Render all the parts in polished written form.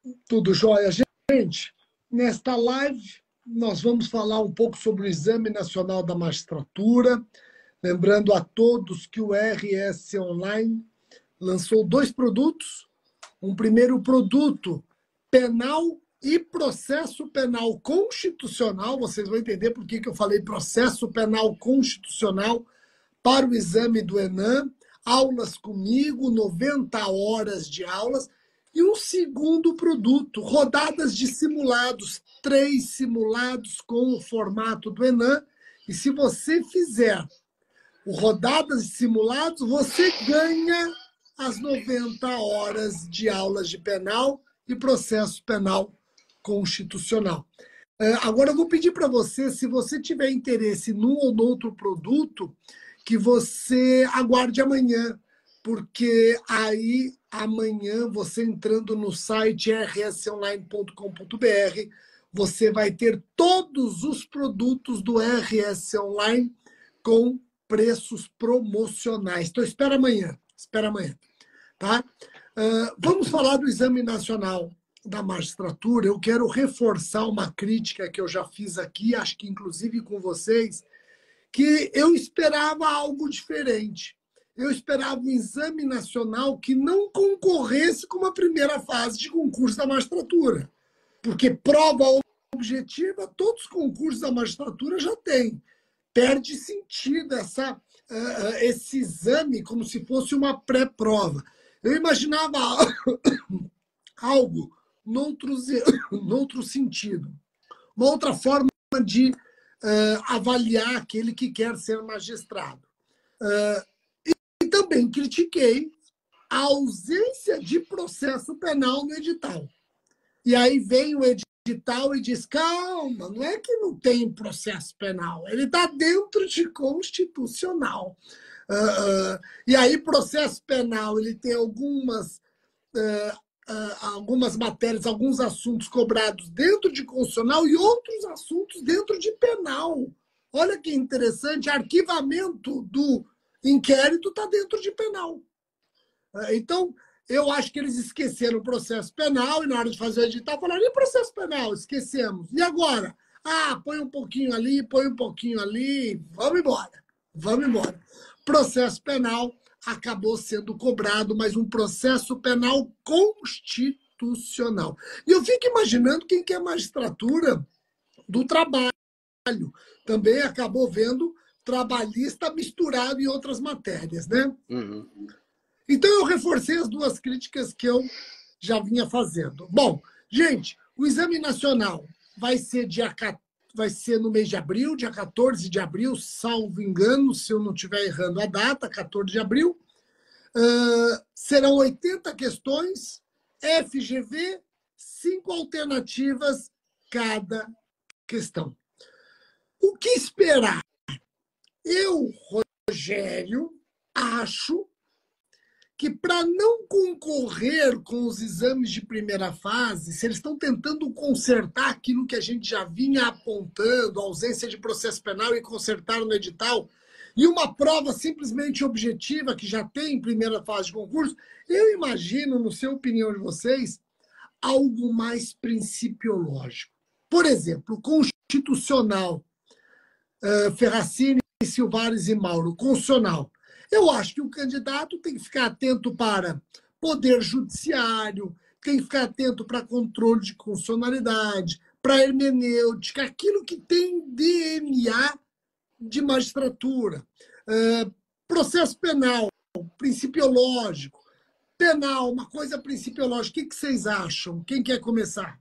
Tudo jóia, gente? Nesta live, nós vamos falar um pouco sobre o Exame Nacional da Magistratura. Lembrando a todos que o RS Online lançou dois produtos. Um primeiro produto, penal e processo penal constitucional. Vocês vão entender por que eu falei processo penal constitucional para o exame do ENAM. Aulas comigo, 90 horas de aulas. E um segundo produto, rodadas de simulados, 3 simulados com o formato do ENAM. E se você fizer o rodadas de simulados, você ganha as 90 horas de aulas de penal e processo penal constitucional. Agora eu vou pedir para você, se você tiver interesse num ou no outro produto, que você aguarde amanhã, porque aí amanhã, você entrando no site rsonline.com.br, você vai ter todos os produtos do RS Online com preços promocionais. Então, espera amanhã. Tá? Vamos falar do Exame Nacional da Magistratura. Eu quero reforçar uma crítica que eu já fiz aqui, acho que inclusive com vocês, que eu esperava algo diferente. Eu esperava um exame nacional que não concorresse com uma primeira fase de concurso da magistratura. Porque prova objetiva, todos os concursos da magistratura já têm. Perde sentido esse exame como se fosse uma pré-prova. Eu imaginava algo noutro sentido. Uma outra forma de avaliar aquele que quer ser magistrado. E também critiquei a ausência de processo penal no edital. E aí vem o edital e diz, calma, não é que não tem processo penal, ele está dentro de constitucional. E aí processo penal, ele tem algumas matérias, alguns assuntos cobrados dentro de constitucional e outros assuntos dentro de penal. Olha que interessante, arquivamento do inquérito está dentro de penal. Então, eu acho que eles esqueceram o processo penal e na hora de fazer o edital falaram, e processo penal? Esquecemos. E agora? Põe um pouquinho ali, vamos embora. Processo penal acabou sendo cobrado, mas um processo penal constitucional. E eu fico imaginando quem quer magistratura do trabalho. Também acabou vendo trabalhista misturado em outras matérias, né? Uhum. Então, eu reforcei as duas críticas que eu já vinha fazendo. Bom, gente, o Exame Nacional vai ser no mês de abril, dia 14 de abril, salvo engano, se eu não estiver errando a data, 14 de abril. Serão 80 questões, FGV, 5 alternativas cada questão. O que esperar? Eu, Rogério, acho que para não concorrer com os exames de primeira fase, se eles estão tentando consertar aquilo que a gente já vinha apontando, a ausência de processo penal e consertaram no edital, e uma prova simplesmente objetiva que já tem em primeira fase de concurso, eu imagino, não sei a opinião de vocês, algo mais principiológico. Por exemplo, constitucional, Ferracini, Silvares e Mauro, constitucional. Eu acho que o candidato tem que ficar atento para poder judiciário, tem que ficar atento para controle de constitucionalidade, para hermenêutica, aquilo que tem DNA de magistratura. Processo penal, principiológico. Penal, uma coisa principiológica. O que vocês acham? Quem quer começar?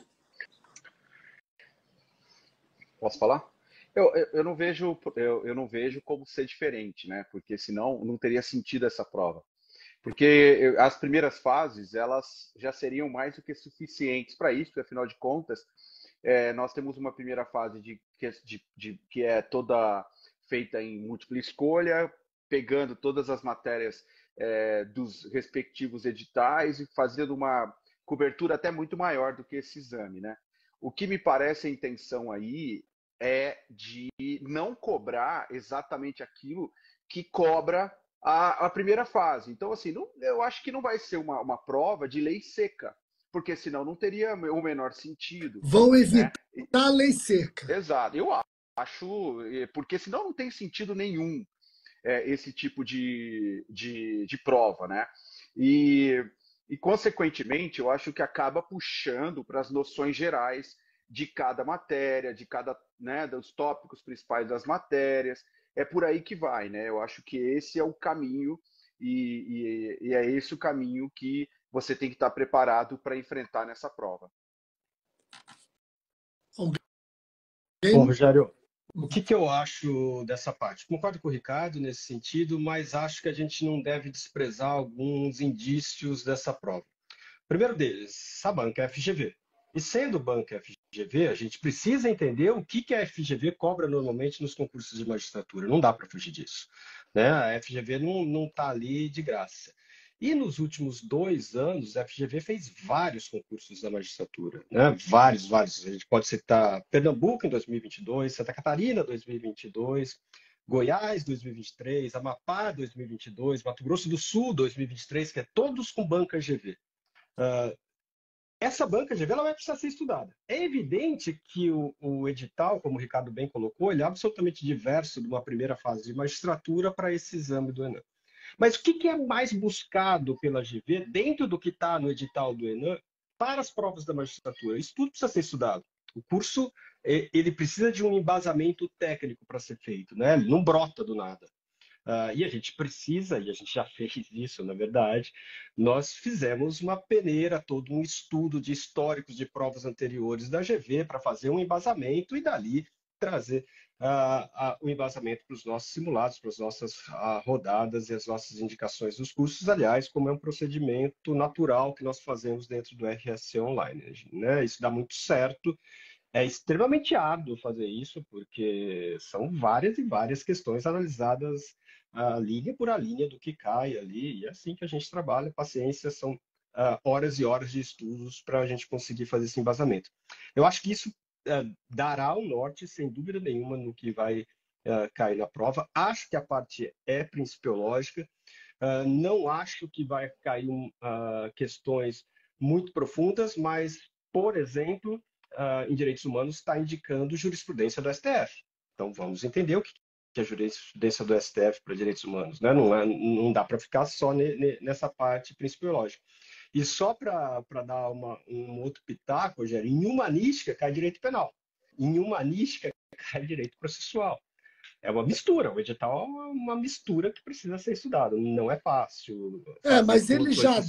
Posso falar? Eu não vejo, eu não vejo como ser diferente, né? Porque senão não teria sentido essa prova. Porque as primeiras fases, elas já seriam mais do que suficientes para isso, porque, afinal de contas, nós temos uma primeira fase que é toda feita em múltipla escolha, pegando todas as matérias dos respectivos editais e fazendo uma cobertura até muito maior do que esse exame, né? O que me parece a intenção aí é de não cobrar exatamente aquilo que cobra a primeira fase. Então, assim, eu acho que não vai ser uma prova de lei seca. porque senão não teria o menor sentido, Vão né? evitar a lei seca. Exato, eu acho, porque senão não tem sentido nenhum esse tipo de prova, né? E, consequentemente, eu acho que acaba puxando para as noções gerais de cada matéria, de cada, né, dos tópicos principais das matérias. É por aí que vai, né? Eu acho que esse é o caminho e é esse o caminho que você tem que estar preparado para enfrentar nessa prova. Bom, Rogério, o que eu acho dessa parte? Concordo com o Ricardo nesse sentido, mas acho que a gente não deve desprezar alguns indícios dessa prova. O primeiro deles, a banca FGV. E sendo banca FGV, a gente precisa entender o que a FGV cobra normalmente nos concursos de magistratura. Não dá para fugir disso, né? A FGV não está ali de graça. E nos últimos 2 anos, a FGV fez vários concursos da magistratura, né? Vários. A gente pode citar Pernambuco em 2022, Santa Catarina 2022, Goiás 2023, Amapá 2022, Mato Grosso do Sul 2023, que é todos com banca GV. Essa banca GV ela vai precisar ser estudada. É evidente que o edital, como o Ricardo bem colocou, ele é absolutamente diverso de uma primeira fase de magistratura para esse exame do ENAM. Mas o que é mais buscado pela GV dentro do que está no edital do ENAM para as provas da magistratura? Isso tudo precisa ser estudado. O curso ele precisa de um embasamento técnico para ser feito, né? Ele não brota do nada. E a gente precisa, e a gente já fez isso, na verdade, nós fizemos uma peneira, todo um estudo de históricos de provas anteriores da GV para fazer um embasamento e dali trazer o embasamento para os nossos simulados, para as nossas rodadas e as nossas indicações dos cursos, aliás, como é um procedimento natural que nós fazemos dentro do RSC Online, né? Isso dá muito certo. É extremamente árduo fazer isso, porque são várias e várias questões analisadas linha por a linha do que cai ali, e é assim que a gente trabalha. Paciência, são horas e horas de estudos para a gente conseguir fazer esse embasamento. Eu acho que isso dará o norte, sem dúvida nenhuma, no que vai cair na prova. Acho que a parte é principiológica, não acho que vai cair questões muito profundas, mas, por exemplo, em direitos humanos está indicando jurisprudência do STF. Então, vamos entender o que é a jurisprudência do STF para direitos humanos, né? Não dá para ficar só nessa parte principiológica. E só para dar um outro pitaco, Rogério, em humanística cai direito penal, em humanística cai direito processual. É uma mistura, o edital é uma mistura que precisa ser estudada. Não é fácil fazer Mas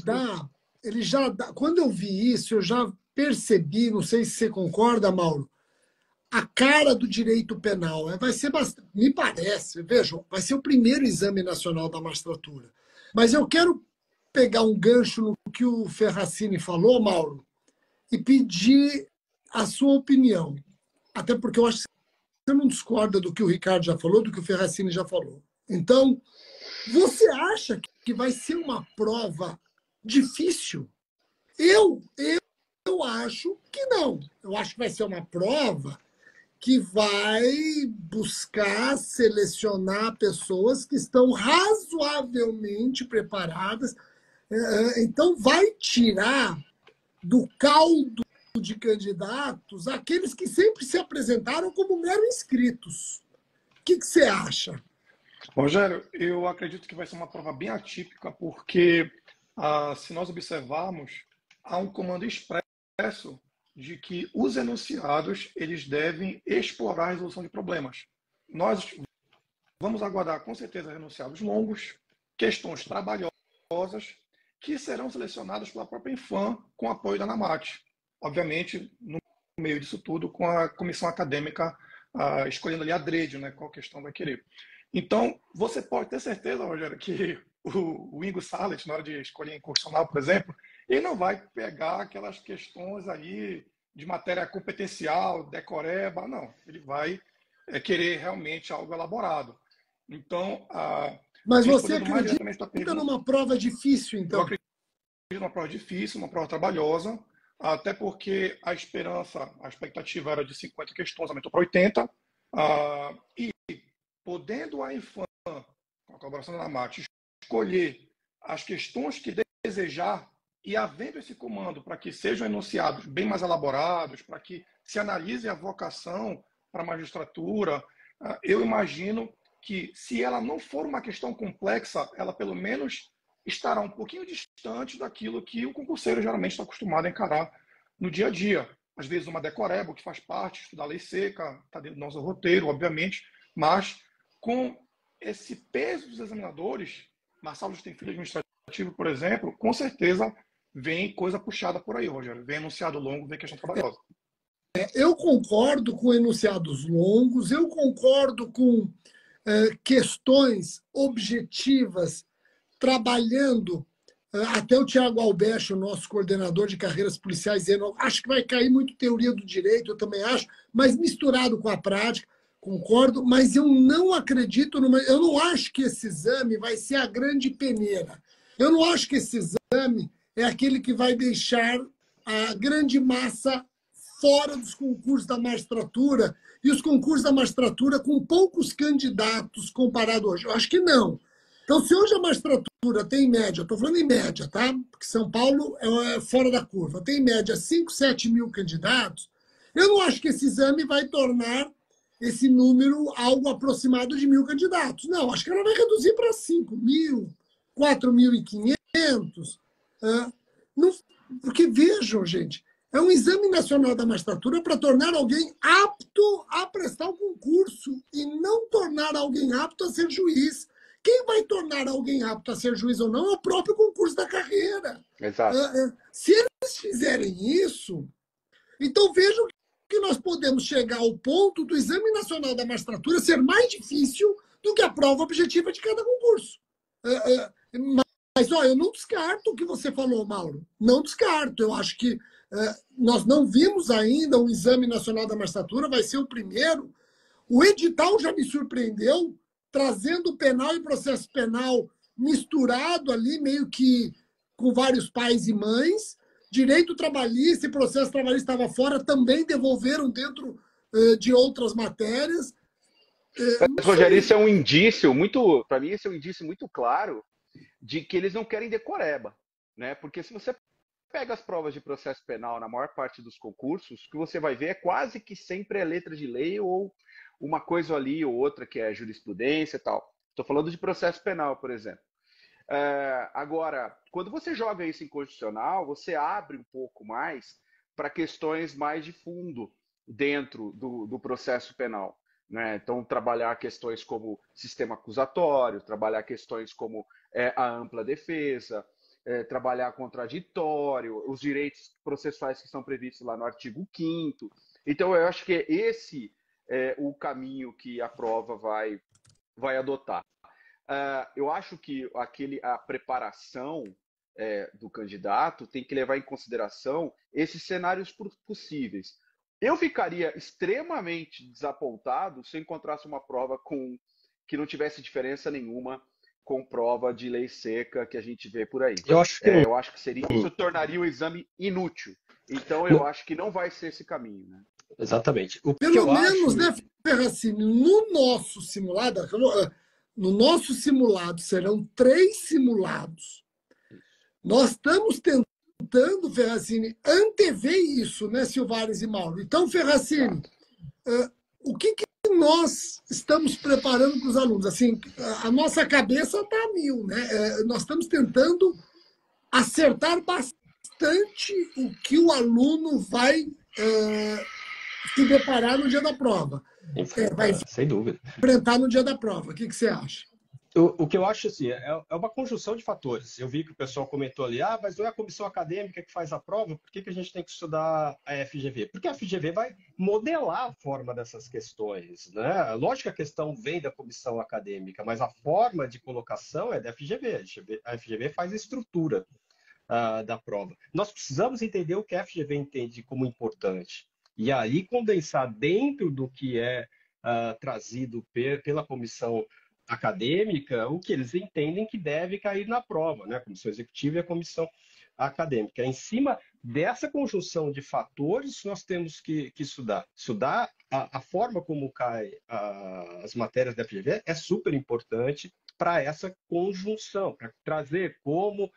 ele já dá. Quando eu vi isso, eu já percebi, não sei se você concorda, Mauro, a cara do direito penal. Vai ser bastante, me parece, vejam, vai ser o primeiro exame nacional da magistratura. Mas eu quero pegar um gancho no que o Ferracini falou, Mauro, e pedir a sua opinião. Até porque eu acho que você não discorda do que o Ricardo já falou, do que o Ferracini já falou. Então, você acha que vai ser uma prova difícil? Eu acho que não. Eu acho que vai ser uma prova que vai buscar selecionar pessoas que estão razoavelmente preparadas. Então, vai tirar do caldo de candidatos aqueles que sempre se apresentaram como mero inscritos. O que você acha? Rogério, eu acredito que vai ser uma prova bem atípica, porque se nós observarmos, há um comando expresso de que os enunciados eles devem explorar a resolução de problemas. Nós vamos aguardar com certeza enunciados longos, questões trabalhosas, que serão selecionadas pela própria Infam com apoio da ANAMAT. Obviamente, no meio disso tudo, com a comissão acadêmica escolhendo ali a dread, né, qual questão vai querer. Então, você pode ter certeza, Rogério, que o Ingo Salles, na hora de escolher incursional, por exemplo, ele não vai pegar aquelas questões aí de matéria competencial, decoreba, não. Ele vai querer realmente algo elaborado. Então, mas você respondendo mais diretamente da acredita pergunta, numa prova difícil, eu então? acredito numa prova difícil, uma prova trabalhosa, até porque a expectativa era de 50 questões, aumentou para 80, e podendo a Infam, com a colaboração da ANAMAT, escolher as questões que desejar, E havendo esse comando para que sejam enunciados bem mais elaborados, para que se analise a vocação para a magistratura, eu imagino que, se ela não for uma questão complexa, ela pelo menos estará um pouquinho distante daquilo que o concurseiro geralmente está acostumado a encarar no dia a dia. Às vezes uma decoreba, que faz parte, estudar lei seca, está dentro do nosso roteiro, obviamente, mas com esse peso dos examinadores, Marçal tem filho administrativo, por exemplo, com certeza vem coisa puxada por aí, Rogério. Vem enunciado longo, vem questão trabalhosa. Eu concordo com enunciados longos, eu concordo com questões objetivas, trabalhando. Até o Tiago Albecho, nosso coordenador de carreiras policiais, dizendo, acho que vai cair muito teoria do direito, eu também acho, mas misturado com a prática, concordo, mas eu não acredito, eu não acho que esse exame vai ser a grande peneira. Eu não acho que esse exame é aquele que vai deixar a grande massa fora dos concursos da magistratura, e os concursos da magistratura com poucos candidatos comparado hoje. Eu acho que não. Então, se hoje a magistratura tem em média, estou falando em média, tá? Porque São Paulo é fora da curva, tem em média 5, 7 mil candidatos, eu não acho que esse exame vai tornar esse número algo aproximado de 1.000 candidatos. Não, acho que ela vai reduzir para 5.000, 4.500. Porque, vejam, gente, é um exame nacional da magistratura para tornar alguém apto a prestar o concurso e não tornar alguém apto a ser juiz. Quem vai tornar alguém apto a ser juiz ou não é o próprio concurso da carreira. Exato. Se eles fizerem isso, então vejam que nós podemos chegar ao ponto do Exame Nacional da Magistratura ser mais difícil do que a prova objetiva de cada concurso. Mas, eu não descarto o que você falou, Mauro. Não descarto. Eu acho que nós não vimos ainda o Exame Nacional da Magistratura, vai ser o primeiro. O edital já me surpreendeu, trazendo o penal e processo penal misturado ali, meio que com vários pais e mães. Direito trabalhista e processo trabalhista estava fora, também devolveram dentro de outras matérias. Mas, Rogério, isso é um indício muito, para mim, esse é um indício muito claro de que eles não querem decoreba, né? Porque se você pega as provas de processo penal na maior parte dos concursos, o que você vai ver é quase que sempre é letra de lei ou uma coisa ali ou outra que é jurisprudência e tal. Estou falando de processo penal, por exemplo. Agora, quando você joga isso em constitucional, você abre um pouco mais para questões mais de fundo dentro do processo penal, né? Então, trabalhar questões como sistema acusatório, trabalhar questões como a ampla defesa, trabalhar contraditório, os direitos processuais que estão previstos lá no artigo 5º. Então, eu acho que esse é o caminho que a prova vai adotar. Eu acho que a preparação do candidato tem que levar em consideração esses cenários possíveis. Eu ficaria extremamente desapontado se eu encontrasse uma prova que não tivesse diferença nenhuma com prova de lei seca que a gente vê por aí. Eu acho que eu acho que isso tornaria o exame inútil. Então, eu acho que não vai ser esse caminho, né? Exatamente. Pelo menos, né, Ferracini, no nosso simulado serão 3 simulados. Nós estamos tentando, Ferracini, antever isso, né, Silvares e Mauro? Então, Ferracini, o que nós estamos preparando para os alunos? Assim, a nossa cabeça está a 1000, né? Nós estamos tentando acertar bastante o que o aluno vai se deparar no dia da prova. Sem dúvida. Enfrentar no dia da prova. O que você acha? O que eu acho assim, é uma conjunção de fatores. Eu vi que o pessoal comentou ali, mas não é a comissão acadêmica que faz a prova, por que a gente tem que estudar a FGV? Porque a FGV vai modelar a forma dessas questões, né? Lógico que a questão vem da comissão acadêmica, mas a forma de colocação é da FGV. A FGV faz a estrutura da prova. Nós precisamos entender o que a FGV entende como importante. E aí condensar dentro do que é trazido pela comissão acadêmica o que eles entendem que deve cair na prova, né? A comissão executiva e a comissão acadêmica. Em cima dessa conjunção de fatores, nós temos que estudar. Estudar a forma como cai as matérias da FGV é super importante para essa conjunção, para trazer como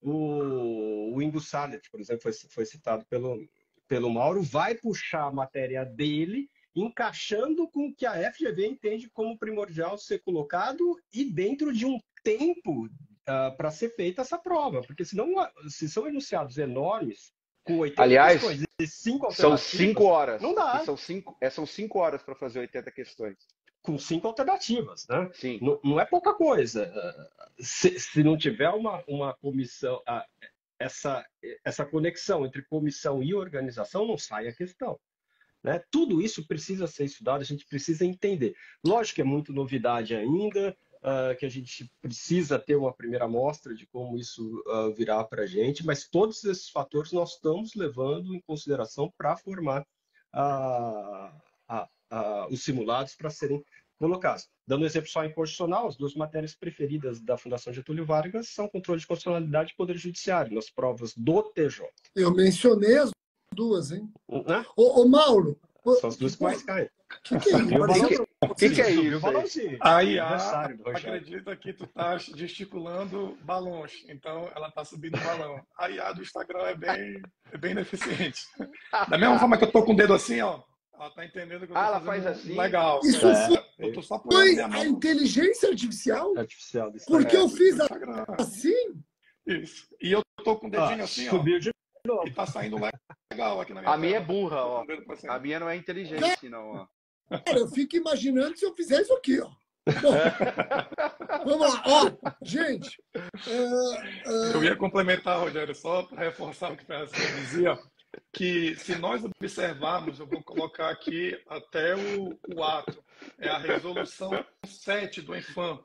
o Ingo Sallet, por exemplo, foi citado pelo Mauro, vai puxar a matéria dele, encaixando com o que a FGV entende como primordial ser colocado e dentro de um tempo para ser feita essa prova, porque senão, se são enunciados enormes, com 80 Aliás, questões e 5 são alternativas, 5 horas. não dá. E são 5 horas para fazer 80 questões. Com 5 alternativas, né? Sim. Não é pouca coisa. Se não tiver uma comissão, essa conexão entre comissão e organização, não sai a questão. Né? Tudo isso precisa ser estudado, a gente precisa entender. Lógico que é muito novidade ainda, que a gente precisa ter uma primeira amostra de como isso virá para a gente, mas todos esses fatores nós estamos levando em consideração para formar os simulados para serem colocados. Dando um exemplo só em constitucional, as duas matérias preferidas da Fundação Getúlio Vargas são controle de constitucionalidade e poder judiciário, nas provas do TJ. Eu mencionei as duas, hein? Né? Ô, Mauro. São as duas que mais caem. O que é isso? O que é isso? A IA acredita que tu tá gesticulando balões, então ela tá subindo o balão. A IA do Instagram é bem ineficiente. Da mesma forma que eu tô com o dedo assim, ó, ela tá entendendo que eu tô ela fazendo faz assim? legal. Isso eu tô só foi minha mão. a inteligência artificial? Artificial do Porque eu fiz Instagram. assim? Isso. E eu tô com o dedinho assim, subiu de ó. E tá saindo legal aqui na minha A minha é tela. burra, ó. A minha não é inteligente, não, ó. Cara, eu fico imaginando se eu fizer isso aqui, ó. Bom, vamos lá. Ó, gente. Eu ia complementar, Rogério, só para reforçar o que o Ferracini dizia, que se nós observarmos, eu vou colocar aqui até o ato, é a resolução 7 do ENFAM,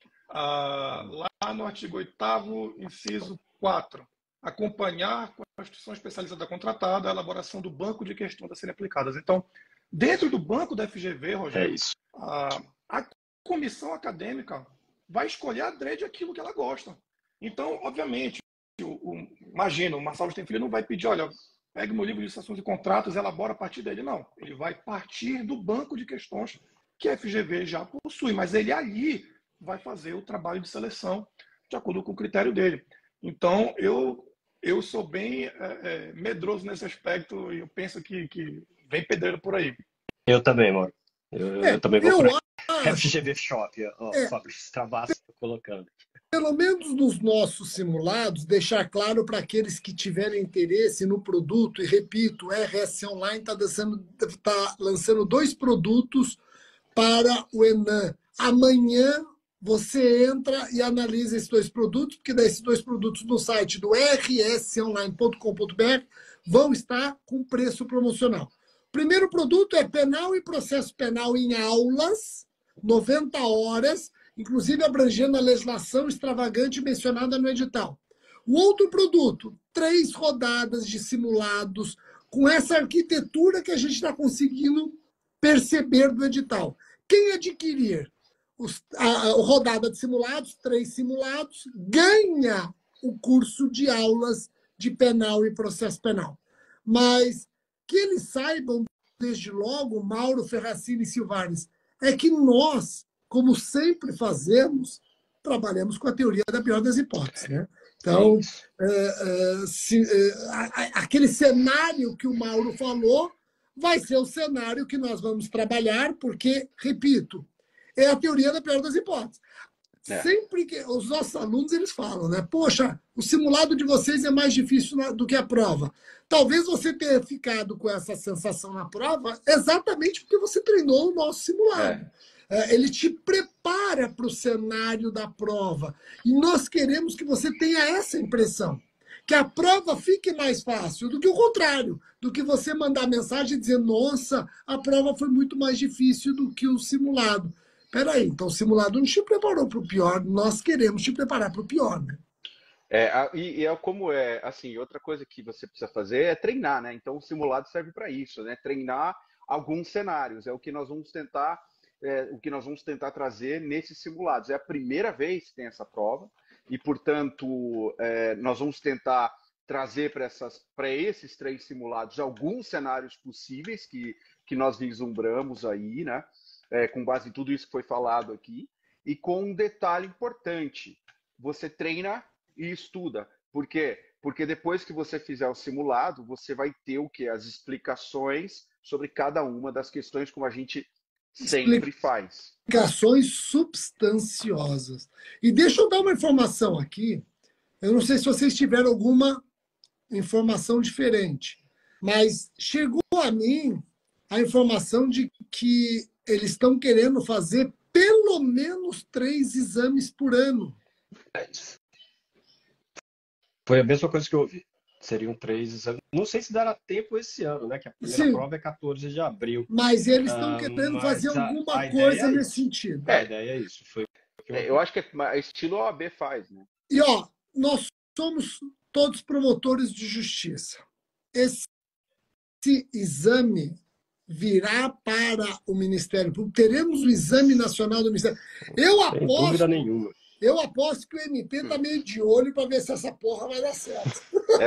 lá no artigo 8º, inciso 4, acompanhar com a instituição especializada contratada a elaboração do banco de questões a serem aplicadas. Então, dentro do banco da FGV, Rogério, a comissão acadêmica vai escolher a DRED aquilo que ela gosta. Então, obviamente, imagina, o Marcelo Stenfilho não vai pedir, olha, pegue meu livro de licitações e contratos, elabora a partir dele. Não, ele vai partir do banco de questões que a FGV já possui, mas ele ali vai fazer o trabalho de seleção de acordo com o critério dele. Então, eu sou bem medroso nesse aspecto e eu penso que vem pedreiro por aí. Eu também, Mauro. Eu também vou por FGV Shop, Fabrício Travassi colocando. Pelo menos nos nossos simulados, deixar claro para aqueles que tiverem interesse no produto, e repito, o RS Online está lançando 2 produtos para o Enan. Amanhã você entra e analisa esses 2 produtos, porque esses 2 produtos no site do rsonline.com.br vão estar com preço promocional. O primeiro produto é penal e processo penal em aulas, 90 horas, inclusive abrangendo a legislação extravagante mencionada no edital. O outro produto, 3 rodadas de simulados, com essa arquitetura que a gente está conseguindo perceber do edital. Quem adquirir a rodada de simulados, 3 simulados, ganha o curso de aulas de penal e processo penal. Mas que eles saibam, desde logo, Mauro, Ferracini e Silvares, é que nós, como sempre fazemos, trabalhamos com a teoria da pior das hipóteses. Né? Então, aquele cenário que o Mauro falou vai ser o cenário que nós vamos trabalhar, porque, repito, é a teoria da pior das hipóteses. Sempre que os nossos alunos eles falam, né? Poxa, o simulado de vocês é mais difícil do que a prova. Talvez você tenha ficado com essa sensação na prova exatamente porque você treinou o nosso simulado. Ele te prepara para o cenário da prova. E nós queremos que você tenha essa impressão. Que a prova fique mais fácil do que o contrário. Do que você mandar mensagem e dizer, nossa, a prova foi muito mais difícil do que o simulado. Peraí, então o simulado não te preparou para o pior, nós queremos te preparar para o pior, né? Assim, outra coisa que você precisa fazer é treinar, né? Então o simulado serve para isso, né? Treinar alguns cenários, é o que nós vamos tentar, trazer nesses simulados. É a primeira vez que tem essa prova e, portanto, nós vamos tentar trazer para esses 3 simulados alguns cenários possíveis que nós vislumbramos aí, né? Com base em tudo isso que foi falado aqui, e com um detalhe importante, você treina e estuda, Por quê? Porque depois que você fizer o simulado, você vai ter o quê? As explicações sobre cada uma das questões, como a gente sempre faz. Explicações substanciosas. E deixa eu dar uma informação aqui. Eu não sei se vocês tiveram alguma informação diferente, mas chegou a mim a informação de que eles estão querendo fazer pelo menos 3 exames por ano. Foi a mesma coisa que eu ouvi. Seriam 3 exames. Não sei se dará tempo esse ano, né? Que a primeira prova é 14 de abril. Mas eles estão querendo fazer alguma coisa nesse sentido. A ideia é isso. Eu acho que é estilo OAB faz, né? E, nós somos todos promotores de justiça. Esse exame virá para o Ministério Público. Teremos o Exame Nacional do Ministério. Sem dúvida nenhuma. Eu aposto que o MP está meio de olho para ver se essa porra vai dar certo.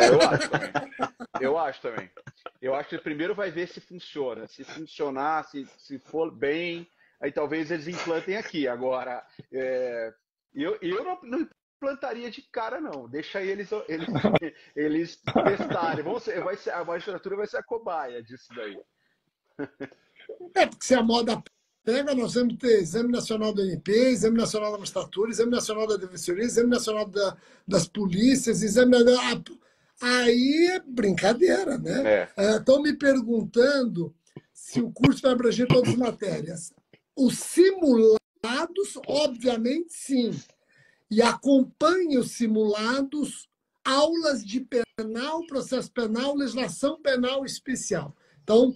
Eu acho também. Eu acho que primeiro vai ver se funciona. Se funcionar, se for bem, aí talvez eles implantem aqui. Agora, eu não implantaria de cara, não. Deixa eles testarem. A magistratura vai ser a cobaia disso daí. Porque se a moda pega, nós vamos ter Exame Nacional do MP, Exame Nacional da Magistratura, Exame Nacional da Defensoria, Exame Nacional das Polícias, Aí é brincadeira, né? Estão me perguntando se o curso vai abranger todas as matérias. Os simulados, obviamente, sim. E acompanhe os simulados, aulas de penal, processo penal, legislação penal especial. Então,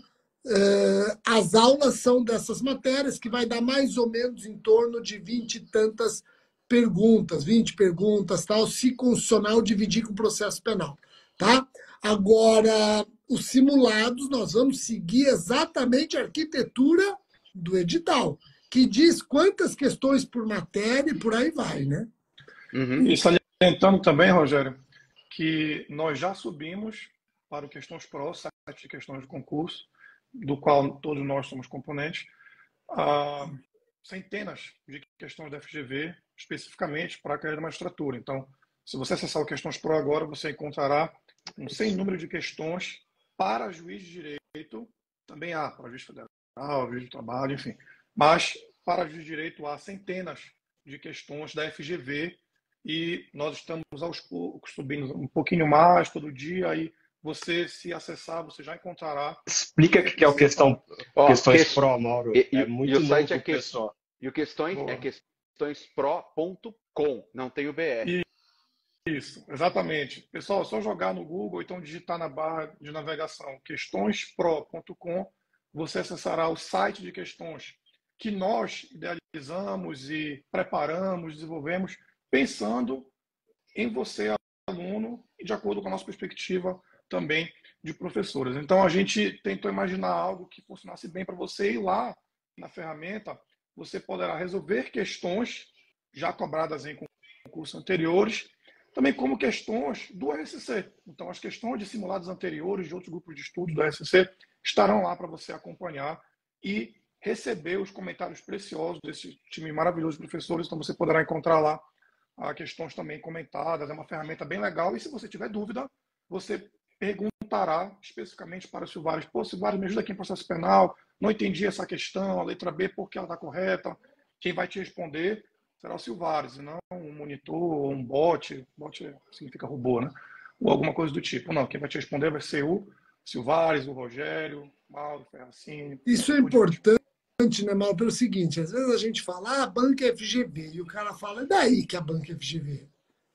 as aulas são dessas matérias, que vai dar mais ou menos em torno de 20 e tantas perguntas, 20 perguntas, tal, se constitucional dividir com o processo penal. Tá? Agora, os simulados, nós vamos seguir exatamente a arquitetura do edital, que diz quantas questões por matéria e por aí vai, né? Uhum. E salientando também, Rogério, que nós já subimos para o Questões Pro, site de questões de concurso, do qual todos nós somos componentes, centenas de questões da FGV, especificamente para a carreira da magistratura. Então, se você acessar o Questões Pro agora, você encontrará um sem número de questões para juiz de direito, também há para juiz federal, juiz de trabalho, enfim. Mas para juiz de direito há centenas de questões da FGV e nós estamos aos poucos subindo um pouquinho mais todo dia. Aí você, se acessar, você já encontrará. Explica o que é o Questões Pro, Mauro. É muito o site novo, pessoal. E o Questões é questõespro.com, não tem o BR. Isso, exatamente. Pessoal, é só jogar no Google, então digitar na barra de navegação questõespro.com, você acessará o site de questões que nós idealizamos e preparamos, desenvolvemos, pensando em você, aluno, e de acordo com a nossa perspectiva também de professores. Então, a gente tentou imaginar algo que funcionasse bem para você, e lá na ferramenta você poderá resolver questões já cobradas em concursos anteriores, também como questões do RSC. Então, as questões de simulados anteriores de outros grupos de estudos do RSC estarão lá para você acompanhar e receber os comentários preciosos desse time maravilhoso de professores. Então, você poderá encontrar lá questões também comentadas. É uma ferramenta bem legal. E se você tiver dúvida, você perguntará especificamente para o Silvares. Pô, Silvares, me ajuda aqui em processo penal. Não entendi essa questão, a letra B, por que ela está correta? Quem vai te responder será o Silvares, e não um monitor ou um bot. Bot significa robô, né? Ou alguma coisa do tipo. Não, quem vai te responder vai ser o Silvares, o Rogério, o Mauro, o Ferracini. Isso é importante, né, Mauro? Pelo seguinte, às vezes a gente fala, a banca é FGV, e o cara fala, é daí que a banca é FGV.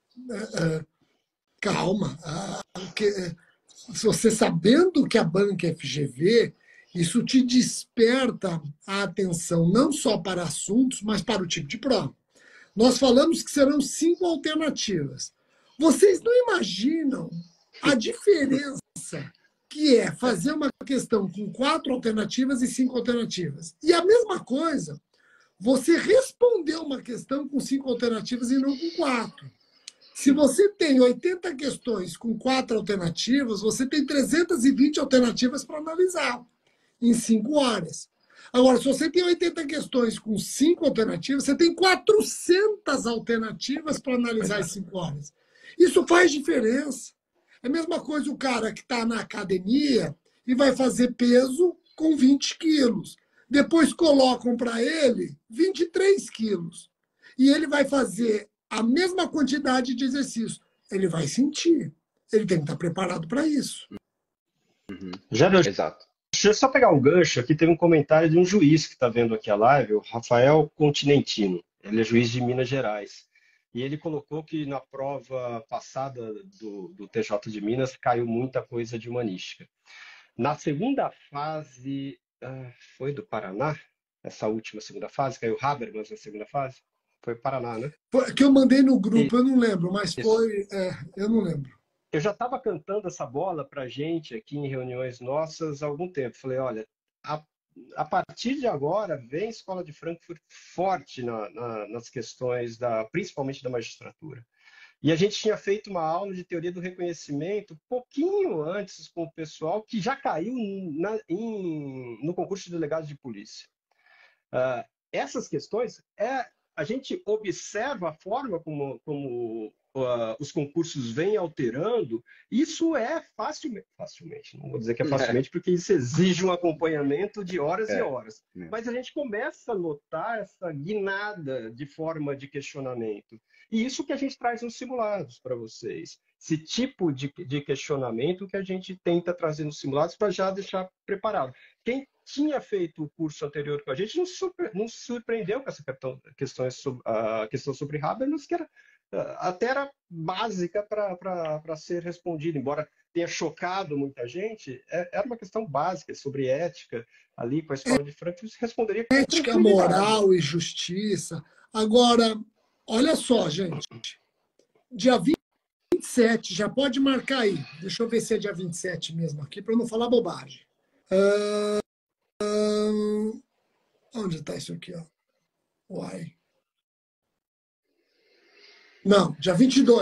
Calma. Se você sabendo que a banca é FGV, isso te desperta a atenção não só para assuntos, mas para o tipo de prova. Nós falamos que serão 5 alternativas. Vocês não imaginam a diferença que é fazer uma questão com 4 alternativas e 5 alternativas. E a mesma coisa, você responder uma questão com 5 alternativas e não com 4. Se você tem 80 questões com 4 alternativas, você tem 320 alternativas para analisar em 5 horas. Agora, se você tem 80 questões com 5 alternativas, você tem 400 alternativas para analisar em 5 horas. Isso faz diferença. É a mesma coisa o cara que está na academia e vai fazer peso com 20 quilos. Depois colocam para ele 23 quilos. E ele vai fazer a mesma quantidade de exercício. Ele vai sentir. Ele tem que estar preparado para isso. Exato. Deixa eu só pegar um gancho aqui. Teve um comentário de um juiz que está vendo aqui a live, o Rafael Continentino. Ele é juiz de Minas Gerais. E ele colocou que na prova passada do TJ de Minas caiu muita coisa de humanística. Na segunda fase, foi do Paraná? Essa última segunda fase, caiu Habermas na segunda fase? Foi Paraná, né? Foi que eu mandei no grupo, eu não lembro, mas foi. Eu não lembro. Eu já estava cantando essa bola para gente aqui em reuniões nossas há algum tempo. Falei, olha, a partir de agora vem a Escola de Frankfurt forte nas questões, principalmente da magistratura. E a gente tinha feito uma aula de teoria do reconhecimento pouquinho antes com o pessoal que já caiu no concurso de delegado de polícia. Essas questões, a gente observa a forma como os concursos vêm alterando. Isso é facilmente, não vou dizer que é facilmente, porque isso exige um acompanhamento de horas e horas. Mas a gente começa a notar essa guinada de forma de questionamento. E isso que a gente traz nos simulados para vocês. Esse tipo de questionamento que a gente tenta trazer nos simulados para já deixar preparado. Quem tinha feito o curso anterior com a gente não se surpreendeu com essa questão sobre Habermas, que até era básica para ser respondida, embora tenha chocado muita gente, era uma questão básica sobre ética, ali com a Escola de Frankfurt, responderia com ética, moral e justiça. Agora, olha só, gente, dia 27, já pode marcar aí, deixa eu ver se é dia 27 mesmo aqui, para não falar bobagem. Onde está isso aqui? Ó? Uai. Não, dia 22.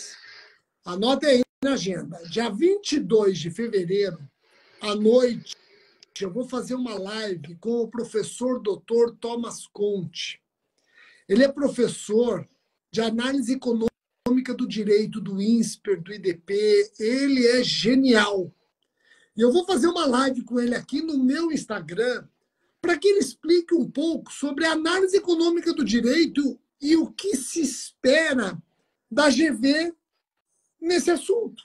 Anota aí na agenda. Dia 22 de fevereiro, à noite, eu vou fazer uma live com o professor Dr. Thomas Conte. Ele é professor de análise econômica do direito, do INSPER, do IDP. Ele é genial. E eu vou fazer uma live com ele aqui no meu Instagram para que ele explique um pouco sobre a análise econômica do direito e o que se espera da GV nesse assunto.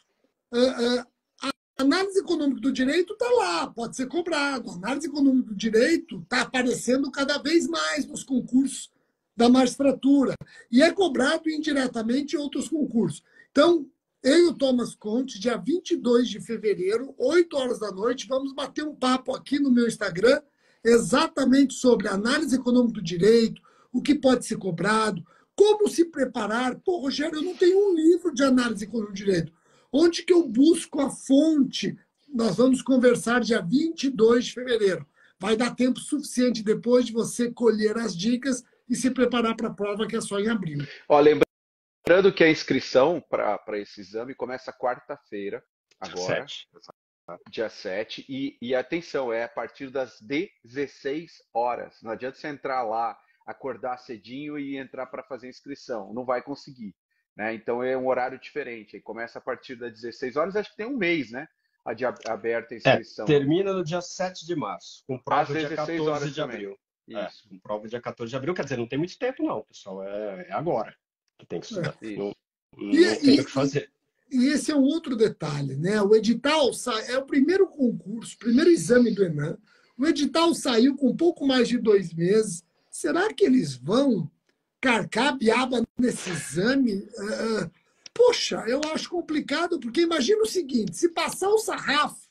A análise econômica do direito está lá, pode ser cobrado. A análise econômica do direito está aparecendo cada vez mais nos concursos da magistratura e é cobrado indiretamente em outros concursos. Então, eu e o Thomas Conte, dia 22 de fevereiro, 8 horas da noite, vamos bater um papo aqui no meu Instagram exatamente sobre a análise econômica do direito, o que pode ser cobrado, como se preparar. Pô, Rogério, eu não tenho um livro de análise econômica do direito. Onde que eu busco a fonte? Nós vamos conversar dia 22 de fevereiro. Vai dar tempo suficiente depois de você colher as dicas e se preparar para a prova, que é só em abril. Ó, lembrando que a inscrição para esse exame começa quarta-feira, agora. Dia 7, e atenção, é a partir das 16 horas. Não adianta você entrar lá, acordar cedinho e entrar para fazer inscrição. Não vai conseguir. Né? Então é um horário diferente. Aí começa a partir das 16 horas, acho que tem um mês, né? Aberta a inscrição. Termina no dia 7 de março, com prova dia 14 de também. abril. Isso. Com prova dia 14 de abril, quer dizer, não tem muito tempo, não, pessoal. É agora que tem que estudar. Não tem o que fazer. E esse é um outro detalhe, né? O edital é o primeiro concurso, primeiro exame do Enem. O edital saiu com um pouco mais de 2 meses. Será que eles vão carcar a biaba nesse exame? Poxa, eu acho complicado, porque imagina o seguinte, se passar o sarrafo,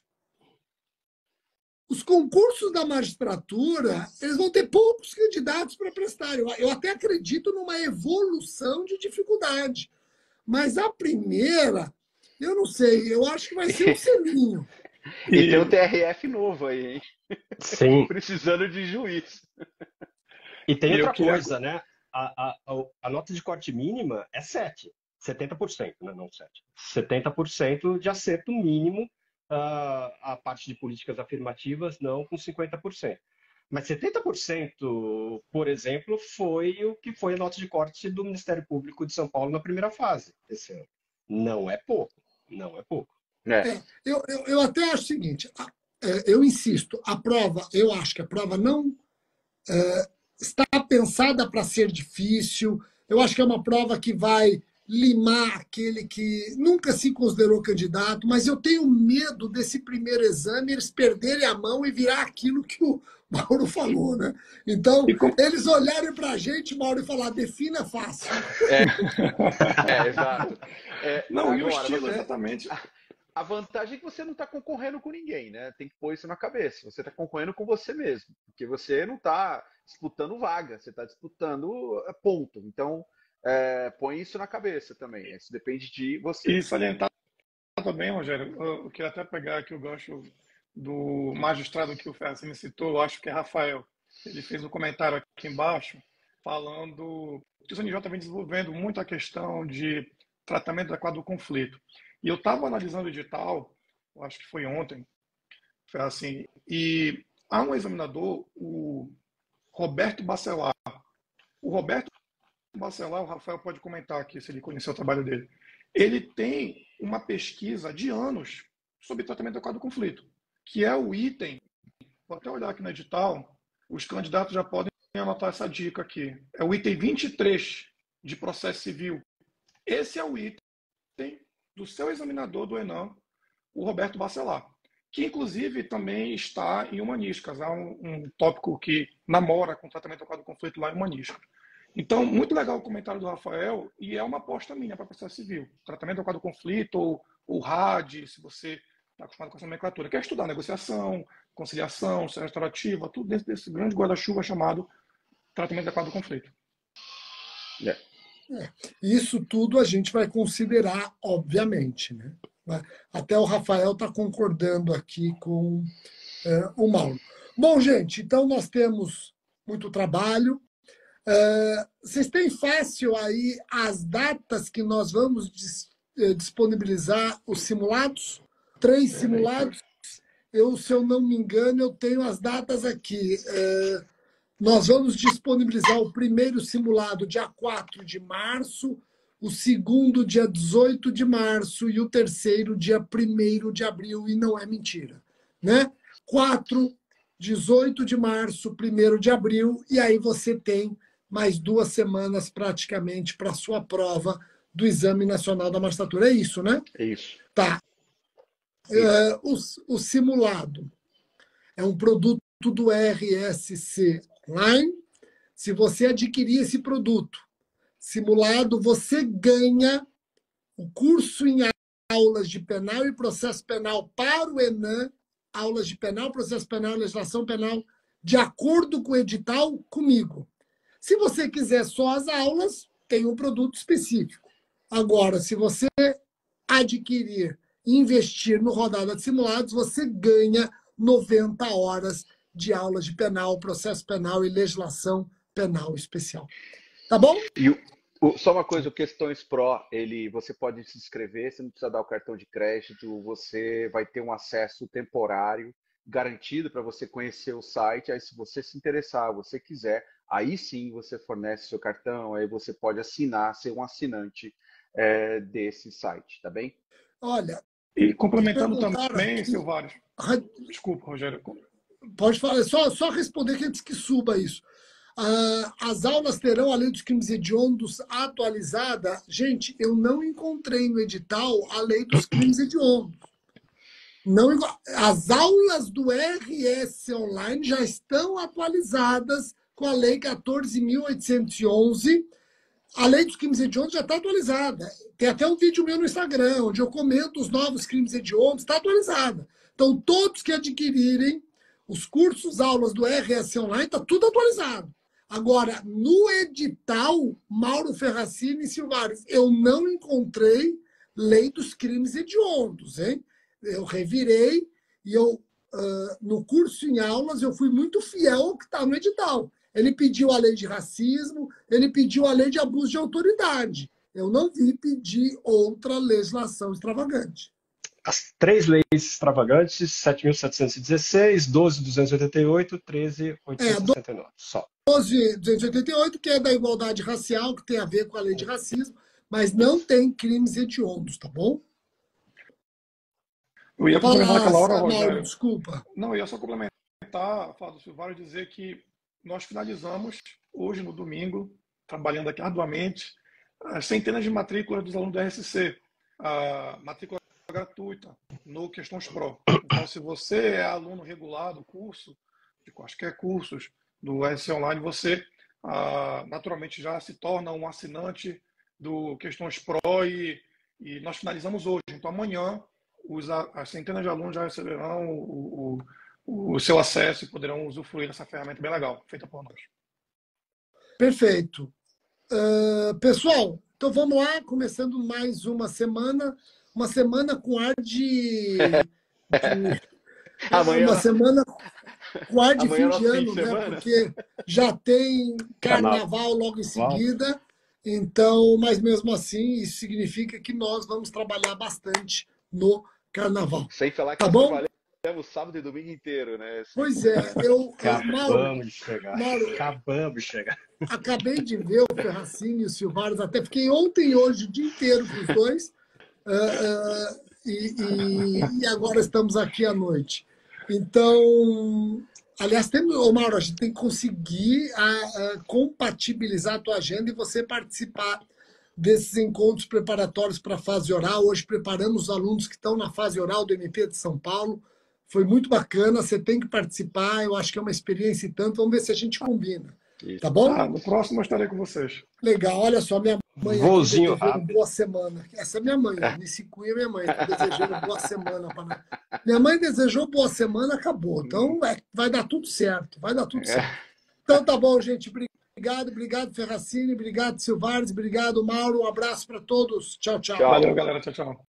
os concursos da magistratura, eles vão ter poucos candidatos para prestar. Eu até acredito numa evolução de dificuldade. Mas a primeira, eu não sei, eu acho que vai ser um selinho. E tem o TRF novo aí, hein? Sim. Precisando de juiz. E tem outra coisa, né? A nota de corte mínima é 70%, né? Não 7. 70% de acerto mínimo, a parte de políticas afirmativas, não com 50%. Mas 70%, por exemplo, foi o que foi a nota de corte do Ministério Público de São Paulo na primeira fase desse ano. Não é pouco. Não é pouco. Eu até acho o seguinte, eu insisto, a prova, eu acho que a prova não está pensada para ser difícil, eu acho que é uma prova que vai limar aquele que nunca se considerou candidato, mas eu tenho medo desse primeiro exame eles perderem a mão e virar aquilo que o Mauro falou, né? Então, eles olharem para a gente, Mauro, e falar, defina fácil. Exato. Não, agora, e o estilo, exatamente. A vantagem é que você não está concorrendo com ninguém, né? Tem que pôr isso na cabeça. Você está concorrendo com você mesmo, porque você não está disputando vaga, você está disputando ponto. Então, põe isso na cabeça também. Isso depende de você. E salientar também, Rogério, eu queria até pegar aqui o gancho do magistrado que o Ferraz me citou, eu acho que é Rafael. Ele fez um comentário aqui embaixo falando que o CNJ vem desenvolvendo muito a questão de tratamento adequado do conflito. E eu estava analisando o edital, eu acho que foi ontem, foi assim, e há um examinador, o Roberto Bacelar. O Roberto Bacelar, o Rafael pode comentar aqui se ele conheceu o trabalho dele. Ele tem uma pesquisa de anos sobre tratamento adequado do conflito, que é o item, vou até olhar aqui no edital, os candidatos já podem anotar essa dica aqui, é o item 23 de processo civil. Esse é o item do seu examinador do ENAM, o Roberto Bacelar, que inclusive também está em Humanísticas, há um tópico que namora com o tratamento adequado do conflito lá em Humanísticas. Então, muito legal o comentário do Rafael, e é uma aposta minha para processo civil. Tratamento adequado do conflito, ou RAD, se você está acostumado com essa nomenclatura. Quer estudar negociação, conciliação, restaurativa, tudo dentro desse grande guarda-chuva chamado tratamento adequado do conflito. Isso tudo a gente vai considerar, obviamente, né? Até o Rafael está concordando aqui com o Mauro. Bom, gente, então nós temos muito trabalho. Vocês têm fácil aí as datas que nós vamos disponibilizar os simulados? 3 simulados. Se eu não me engano, eu tenho as datas aqui. Nós vamos disponibilizar o primeiro simulado dia 4 de março, o segundo dia 18 de março e o terceiro dia 1º de abril, e não é mentira, né? 4, 18 de março, 1º de abril, e aí você tem mais 2 semanas praticamente para a sua prova do Exame Nacional da Magistratura. É isso, né? É isso. Tá. O simulado é um produto do RSC Online. Se você adquirir esse produto simulado, você ganha o curso em aulas de penal e processo penal para o ENAM, aulas de penal, processo penal, legislação penal, de acordo com o edital, comigo. Se você quiser só as aulas, tem um produto específico. Agora, se você adquirir e investir no Rodada de Simulados, você ganha 90 horas de aulas de penal, processo penal e legislação penal especial. Tá bom? E só uma coisa, o Questões Pro, você pode se inscrever, você não precisa dar o cartão de crédito, você vai ter um acesso temporário garantido para você conhecer o site. Aí, se você se interessar, você quiser, aí sim você fornece seu cartão, aí você pode assinar, ser um assinante desse site, tá bem? Olha, e complementando também, Silvário. Desculpa, Rogério. Pode falar, só responder que antes que suba isso. As aulas terão a lei dos crimes hediondos atualizada. Gente, eu não encontrei no edital a lei dos crimes hediondos. As aulas do RS Online já estão atualizadas com a lei 14.811. A lei dos crimes hediondos já está atualizada. Tem até um vídeo meu no Instagram, onde eu comento os novos crimes hediondos, está atualizada. Então, todos que adquirirem os cursos, aulas do RS Online, está tudo atualizado. Agora, no edital, Mauro Ferracini e Silvário, eu não encontrei lei dos crimes hediondos, hein? Eu revirei e no curso em aulas eu fui muito fiel ao que está no edital. Ele pediu a lei de racismo, ele pediu a lei de abuso de autoridade. Eu não vi pedir outra legislação extravagante. As 3 leis extravagantes, 7.716, 12.288, 13.869. Só. 12.288, que é da igualdade racial, que tem a ver com a lei de racismo. mas não tem crimes hediondos, tá bom? Eu ia complementar aquela hora, Mauro, Rogério. desculpa. Não, eu ia só complementar a fala do Silvário, dizer que nós finalizamos hoje, no domingo, trabalhando aqui arduamente, as centenas de matrículas dos alunos do RSC, a matrícula gratuita no Questões Pro. Então, se você é aluno regular do curso, de quaisquer cursos do RSC Online, você naturalmente já se torna um assinante do Questões Pro e nós finalizamos hoje. Então, amanhã, as centenas de alunos já receberão o seu acesso e poderão usufruir dessa ferramenta bem legal, feita por nós. Perfeito. Pessoal, então vamos lá, começando mais uma semana com ar de Amanhã, uma semana com ar de amanhã fim de é nosso fim ano, de né? semana. Porque já tem carnaval logo em seguida, então, mas mesmo assim, isso significa que nós vamos trabalhar bastante no carnaval. Sem falar que Tá nós bom? trabalhamos sábado e domingo inteiro, né? Pois é, Acabamos de chegar. Mauro, Acabamos de chegar. acabei de ver o Ferracini e o Silvares, até fiquei ontem e hoje o dia inteiro com os dois, e agora estamos aqui à noite. Então, aliás, Mauro, a gente tem que conseguir compatibilizar a tua agenda e você participar desses encontros preparatórios para a fase oral. Hoje preparamos os alunos que estão na fase oral do MP de São Paulo. Foi muito bacana, você tem que participar, eu acho que é uma experiência e tanto. Vamos ver se a gente combina. Isso. Tá bom? No próximo eu estarei com vocês. Legal, olha só, minha mãe Vozinho desejando rápido. boa semana. Essa é minha mãe, Nice Cunha é minha mãe, tá desejando boa semana. Minha mãe desejou boa semana, acabou. Então vai dar tudo certo, vai dar tudo certo. Então tá bom, gente. Obrigado, Ferracini, obrigado, Silvares, obrigado, Mauro. Um abraço para todos. Tchau, tchau. Tchau. Valeu, galera. Tchau, tchau.